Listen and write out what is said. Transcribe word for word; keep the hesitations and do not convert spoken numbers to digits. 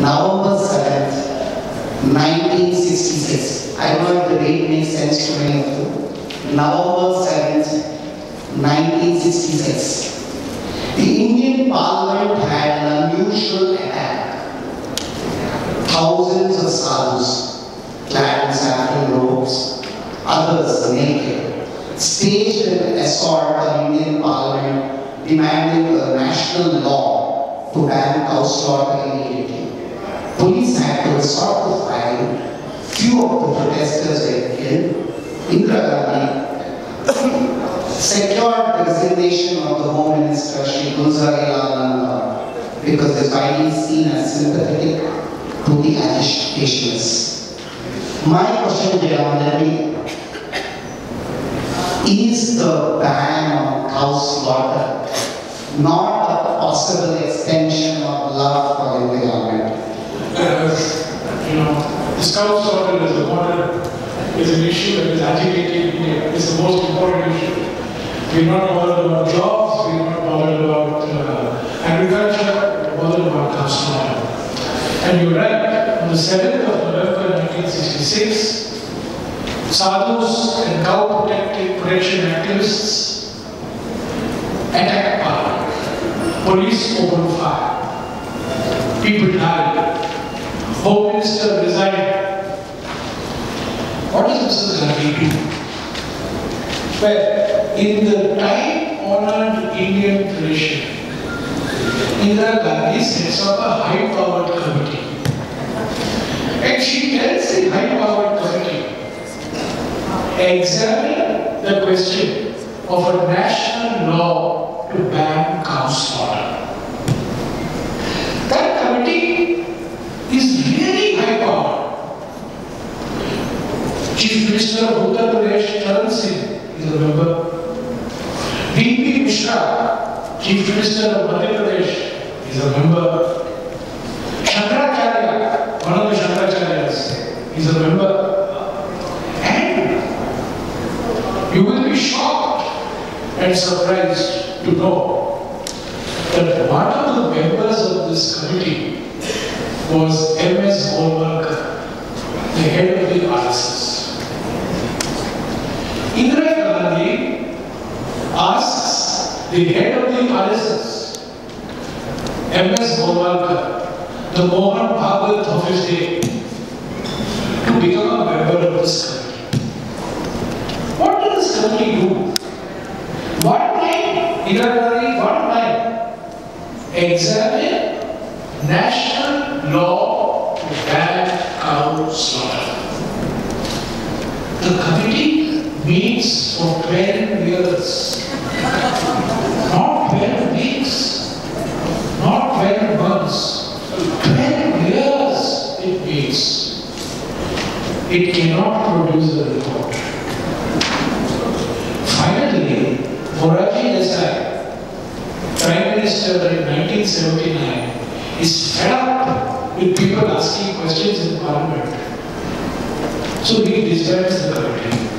November seventh, nineteen sixty-six. I don't know if the date makes sense to many of you. November seventh, nineteen sixty-six. The Indian Parliament had an unusual attack. Thousands of sadhus, clad in saffron robes, others naked, staged an assault on Indian Parliament, demanding a national law to ban cow slaughter immediately. Police had to resort to fire. Few of the protesters were killed. Indira Gandhi secured the resignation of the Home Minister, Shri Gulzarilal Nanda, because they are widely seen as sympathetic to the agitations. My question, dear Honorable, is the ban on cow slaughter not a possible extension of love for the environment? Uh, you know, this cow slaughter is important, is an issue that is agitating India. It's the most important issue. We're not bothered about jobs, we're not bothered about uh, agriculture, we're bothered about cow slaughter. And you're right, on the seventh of November nineteen sixty-six, sadhus and cow protection activists attacked Parliament. Police opened fire. People died. Home Minister resigned. What does Missus Gandhi do? Well, in the time-honored Indian tradition, Indira Gandhi sets up a high-powered committee. And she tells the high-powered committee, examine the question of a national law to ban cow slaughter. That committee is really high-powered. Chief Minister of Uttar Pradesh, Charan Singh, is a member. V P Mishra, Chief Minister of Madhya Pradesh, is a member. Shankaracharya, one of the Shankaracharyas, is a member. And you will be shocked and surprised to know that one of the members of this committee was M S Golwalkar, the head of the R S S. Indira Gandhi asks the head of the R S S, M S Golwalkar, the Mohan Bhagwat of his day, to become a member of this committee. What does this committee do? One line, Indira Gandhi, one line, examine national law to ban cow slaughter. The committee meets for twelve years, not twelve weeks, not twelve months, twelve years it meets. It cannot produce a report. Finally, Morarji Desai, Prime Minister in nineteen seventy-nine, is fed up with people asking questions in Parliament. So he disbands the committee.